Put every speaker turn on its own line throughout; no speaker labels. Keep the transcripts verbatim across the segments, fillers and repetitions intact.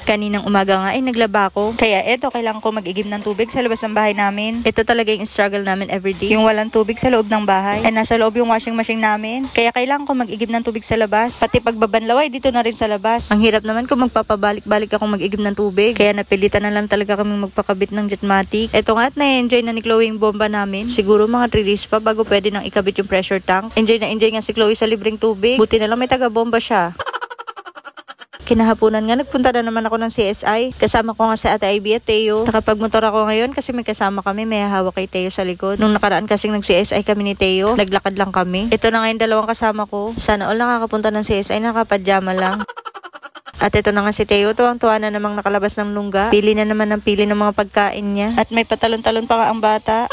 Kaninang umaga nga ay naglaba ako. Kaya eto, kailangan ko mag-igib ng tubig sa labas ng bahay namin. Ito talaga yung struggle namin everyday. Yung walang tubig sa loob ng bahay. Ay nasa loob yung washing machine namin. Kaya kailangan ko mag-igib ng tubig sa labas. Pati pagbabanlaw ay dito na rin sa labas. Ang hirap naman kung magpapabalik-balik akong mag-igib ng tubig. Kaya napilitan na lang talaga kaming magpakabit ng Jetmatic. Eto nga at na-enjoy na ni Chloe yung bomba namin. Siguro mga three days pa bago pwede nang ikabit yung pressure tank. Enjoy na enjoy nga si Chloe sa libreng tubig. Buti na lang may taga-bomba siya. Kinahaponan nga, nagpunta na naman ako ng C S I. Kasama ko nga si Ate Ivy at Teo. Nakapagmotor ako ngayon kasi may kasama kami. May hawak kay Teo sa likod. Nung nakaraan kasing nag-C S I kami ni Teo, naglakad lang kami. Ito na nga yung dalawang kasama ko. Sana all nakakapunta ng C S I, nakapadyama lang. At ito na nga si Teo, tuwang-tuwa na namang nakalabas ng lungga. Pili na naman ng pili ng mga pagkain niya. At may patalon-talon pa nga ang bata.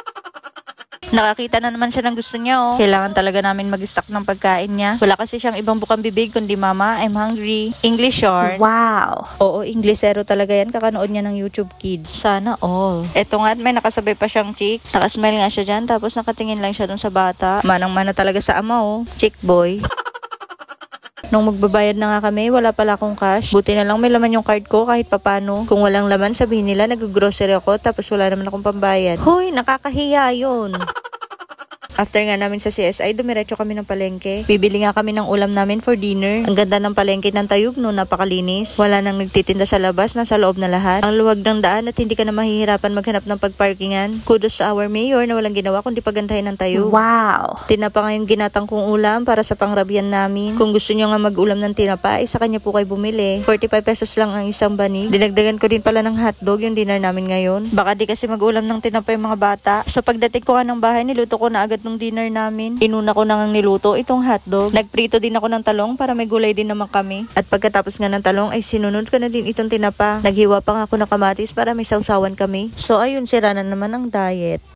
Nakakita na naman siya ng gusto niya, oh. Kailangan talaga namin mag-stock ng pagkain niya. Wala kasi siyang ibang bukang bibig kundi mama, I'm hungry. English short. Wow. Oo, Inglesero talaga yan. Kakanood niya ng YouTube Kids. Sana all. Eto nga, may nakasabay pa siyang chicks. Nakasmile nga siya dyan, tapos nakatingin lang siya dun sa bata. Manang-mana talaga sa ama, oh. Chick boy. Nung magbabayad na nga kami, wala pala akong cash. Buti na lang may laman yung card ko kahit papano. Kung walang laman, sabihin nila nag-grocery ako tapos wala naman akong pambayad. Hoy, nakakahiya yun. After nga namin sa C S I, dumiretso kami ng palengke. Bibili nga kami ng ulam namin for dinner. Ang ganda ng palengke ng Tayug, no, napakalinis. Wala nang nagtitinda sa labas, nasa loob na lahat. Ang luwag ng daan at hindi ka na mahihirapan maghanap ng pagparkingan. Kudos sa our mayor na walang ginawa kundi pagandahin ng Tayug. Wow! Tinapa nga yung ginatang kong ulam para sa pangrabian namin. Kung gusto nyo nga mag-ulam ng tinapa, ay sa kanya po kayo bumili. forty-five pesos lang ang isang banig. Dinagdagan ko din pala ng hotdog yung dinner namin ngayon. Baka di kasi mag-ulam ng tinapa yung mga bata. So pagdating ko nga ng bahay, niluto ko na agad nung dinner namin. Inuna ko nang niluto itong hotdog. Nagprito din ako ng talong para may gulay din naman kami. At pagkatapos nga ng talong ay sinunod ko na din itong tinapa. Naghiwa pa nga ako ng kamatis para may sausawan kami. So ayun, sira na naman ang diet.